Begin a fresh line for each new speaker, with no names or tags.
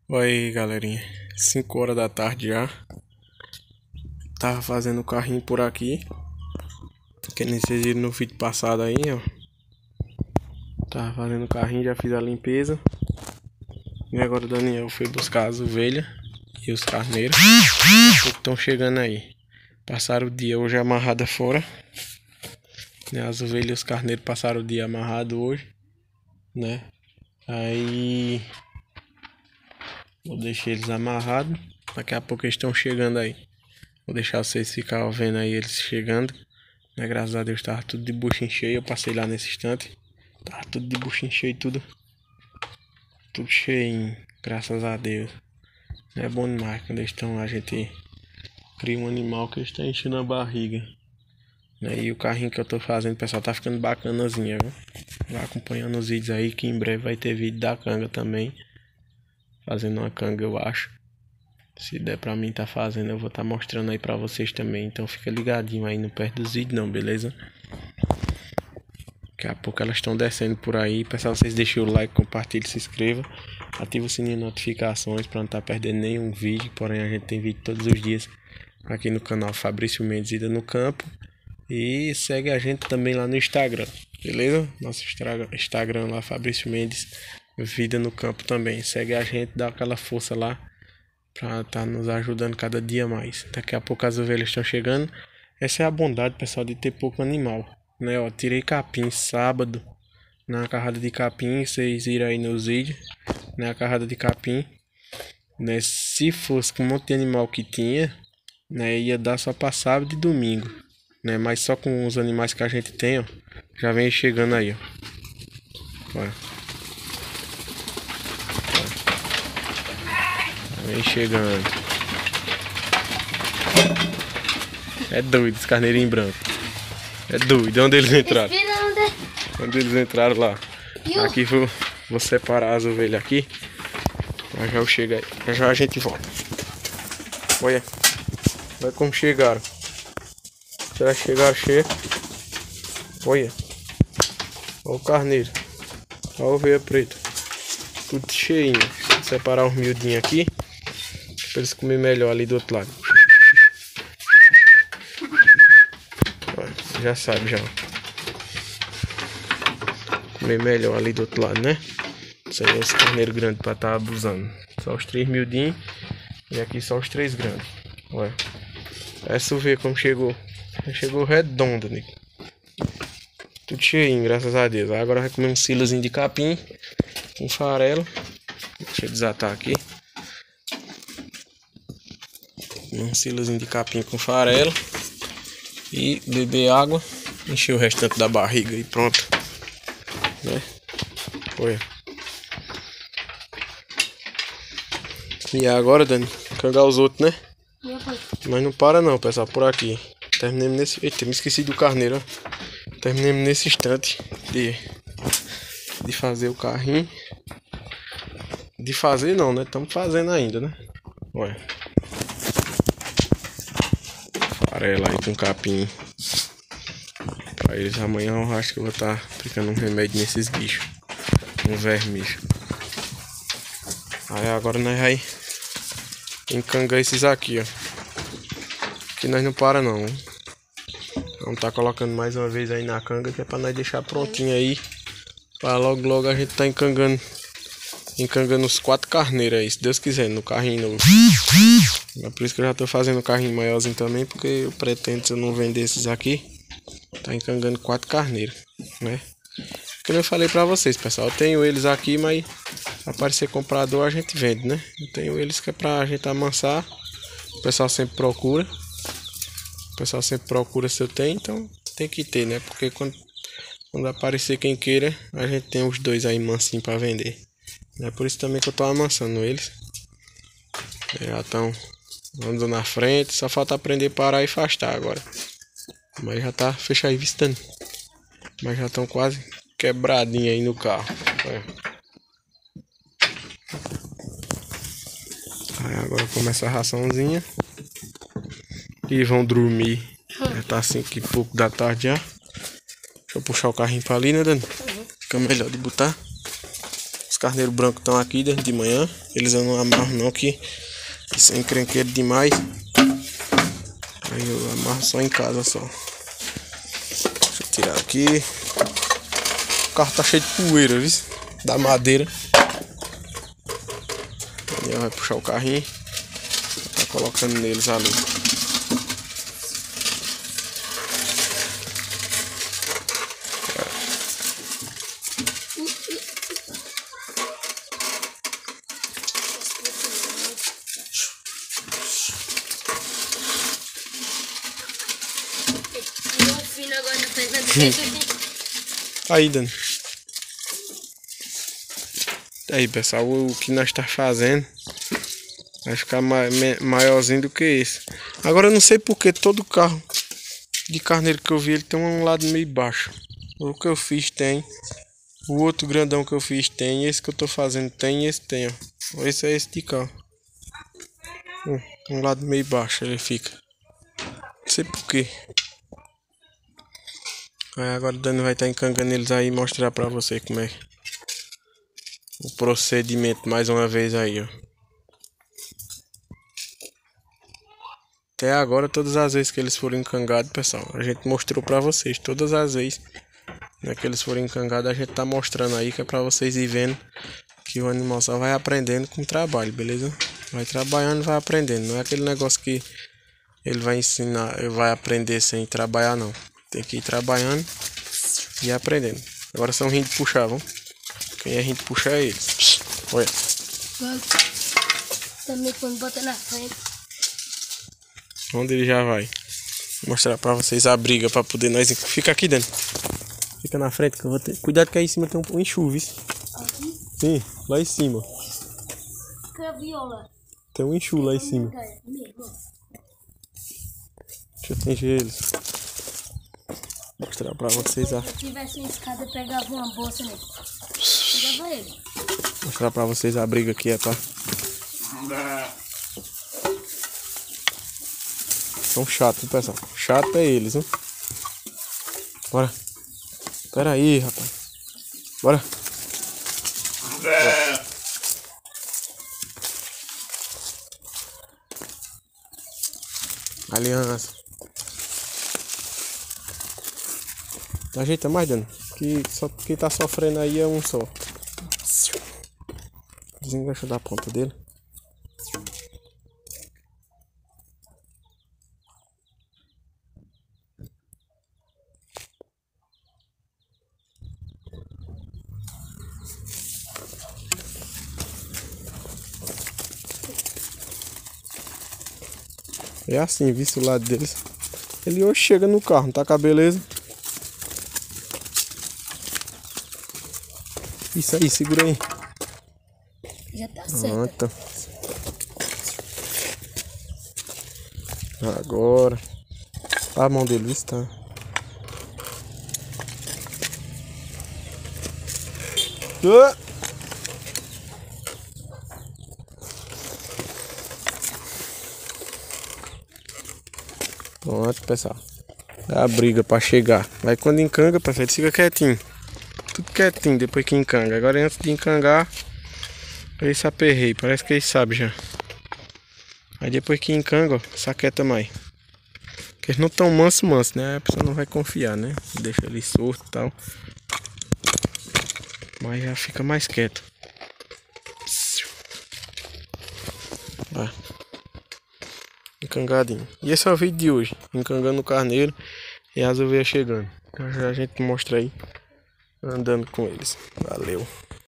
Oi aí, galerinha, 5 horas da tarde já. Tava fazendo o carrinho por aqui, que nem vocês viram no vídeo passado aí, ó. Tava fazendo o carrinho, já fiz a limpeza. E agora o Daniel foi buscar as ovelhas e os carneiros que estão chegando aí. Passaram o dia hoje amarrada fora, né? As ovelhas e os carneiros passaram o dia amarrado hoje, né? Aí vou deixar eles amarrados. Daqui a pouco eles estão chegando aí. Vou deixar vocês ficar vendo aí eles chegando, né? Graças a Deus tava tudo de buchinho cheio. Eu passei lá nesse instante, tava tudo de buchinho cheio, tudo cheinho, graças a Deus. É bom demais quando eles estão lá, a gente cria um animal que está enchendo a barriga, né? E o carrinho que eu tô fazendo, pessoal, tá ficando bacanazinha, viu? Vai acompanhando os vídeos aí, que em breve vai ter vídeo da canga também. Fazendo uma canga, eu acho. Se der pra mim tá fazendo, eu vou tá mostrando aí pra vocês também. Então fica ligadinho aí, não perde os vídeos não, beleza? Daqui a pouco elas estão descendo por aí. Pessoal, vocês deixem o like, compartilhem, se inscrevam. Ativa o sininho de notificações pra não estar perdendo nenhum vídeo. Porém, a gente tem vídeo todos os dias aqui no canal Fabrício Mendes Ida no Campo. E segue a gente também lá no Instagram, beleza? Nosso Instagram lá, Fabrício Mendes Vida no Campo também. Segue a gente, dá aquela força lá pra tá nos ajudando cada dia mais. Daqui a pouco as ovelhas estão chegando. Essa é a bondade, pessoal, de ter pouco animal, né? Ó, tirei capim sábado na carrada de capim. Vocês viram aí nos vídeos, né? A carrada de capim, né? Se fosse com um monte de animal que tinha, né? Ia dar só pra sábado e domingo, né? Mas só com os animais que a gente tem, ó, já vem chegando aí, ó. Olha. Vem chegando. É doido esse carneirinho branco. É doido. Onde eles entraram? Onde eles entraram lá. Aqui vou separar as ovelhas aqui. Já já eu chego aí. Já já a gente volta. Olha. Olha como chegaram. Já chegaram cheio. Olha. Olha o carneiro. Olha a ovelha preta. Tudo cheinho. Vou separar uns miudinhos aqui, pra eles comer melhor ali do outro lado. Olha, já sabe já. Comer melhor ali do outro lado, né? Isso aí é esse carneiro grande pra tá abusando. Só os 3 miudinhos. E aqui só os 3 grandes. Olha. Essa ovelha como chegou. Chegou redonda, né? Tudo cheinho, graças a Deus. Agora vai comer um silozinho de capim com farelo. Deixa eu desatar aqui. Um silozinho de capim com farelo. E beber água. Encher o restante da barriga e pronto, né? Olha. E agora, Dani, cangar os outros, né? Mas não para não, pessoal, por aqui. Terminemos nesse... Eita, me esqueci do carneiro, ó. Terminemos nesse instante de fazer o carrinho. De fazer não, né? Estamos fazendo ainda, né? Olha. Farela aí com capim. Pra eles amanhã eu acho que eu vou estar aplicando um remédio nesses bichos. Um vermicho. Aí agora nós vai encangar esses aqui, ó. Que nós não para não. Vamos tá colocando mais uma vez aí na canga, que é pra nós deixar prontinho aí. Pra logo a gente tá encangando os 4 carneiros aí, se Deus quiser, no carrinho novo. É por isso que eu já tô fazendo o carrinho maiorzinho também, porque eu pretendo, se eu não vender esses aqui, tá encangando 4 carneiros, né? Como eu falei pra vocês, pessoal, eu tenho eles aqui, mas se aparecer comprador a gente vende, né? Eu tenho eles que é pra gente amansar. O pessoal sempre procura. Se eu tenho, então tem que ter, né? Porque quando aparecer quem queira, a gente tem os 2 aí mansinho pra vender. É por isso também que eu tô amansando eles. Já estão andando na frente, só falta aprender a parar e afastar agora. Mas já tá fechado aí vistando. Mas já estão quase quebradinho aí no carro. Aí agora começa a raçãozinha. E vão dormir. Já tá 5 e pouco da tarde já. Deixa eu puxar o carrinho pra ali, né, Dani? Fica melhor de botar. Os carneiros brancos estão aqui desde de manhã. Eles não amarram não, que isso é encrenqueiro demais. Aí eu amarro só em casa só. Deixa eu tirar aqui. O carro tá cheio de poeira, viu? Da madeira. Aí vai puxar o carrinho. Tá colocando neles ali. Aí, Dani. Aí, pessoal, o que nós tá fazendo vai ficar maiorzinho do que esse. Agora eu não sei porque todo carro de carneiro que eu vi, ele tem um lado meio baixo. O que eu fiz tem. O outro grandão que eu fiz tem. Esse que eu tô fazendo tem e esse tem, ó. Esse é esse de cá. Um lado meio baixo ele fica. Não sei porquê. Aí agora o Dani vai estar encangando eles aí e mostrar pra você como é o procedimento mais uma vez aí, ó. Até agora, todas as vezes que eles foram encangados, pessoal, a gente mostrou pra vocês. Todas as vezes, né, que eles foram encangados, a gente tá mostrando aí, que é pra vocês ir vendo que o animal só vai aprendendo com o trabalho, beleza? Vai trabalhando e vai aprendendo. Não é aquele negócio que ele vai ensinar, ele vai aprender sem trabalhar, não. Tem que ir trabalhando e aprendendo. Agora são rindo de puxar, vamos? Quem é rindo de puxar é eles. Olha.
Também quando bota na frente.
Onde ele já vai? Vou mostrar pra vocês a briga pra poder nós. Fica aqui, Dani. Fica na frente que eu vou ter. Cuidado que aí em cima tem um enxuve.
Aqui?
Sim, lá em cima.
Craviola.
Tem um enxuve lá em cima. Deixa eu tingir eles. Mostrar pra vocês.
Se eu tivesse uma escada, eu pegava uma bolsa nele. Pegava ele.
Mostrar pra vocês a briga que é, tá? São chatos, pessoal. Chato é eles, hein? Bora. Pera aí, rapaz. Bora. Aliança. Ajeita mais, Dani. Que só quem tá sofrendo aí é um só. Desengancha da ponta dele. É assim, visto o lado deles. Ele hoje chega no carro, não tá com a beleza? Isso aí, segura aí.
Já tá certo.
Agora. A mão dele está. Pronto, pessoal. É a briga pra chegar. Aí quando encanga, pessoal, ele fica quietinho. Tudo quietinho depois que encanga. Agora antes de encangar, ele se aperreia. Parece que ele sabe já. Aí depois que encanga, ó, saqueta mais. Porque eles não tão manso, né? A pessoa não vai confiar, né? Deixa ele solto e tal. Mas já fica mais quieto. Vai. Encangadinho. E esse é o vídeo de hoje. Encangando o carneiro e as ovelhas chegando. Então já a gente mostra aí. Andando com eles. Valeu.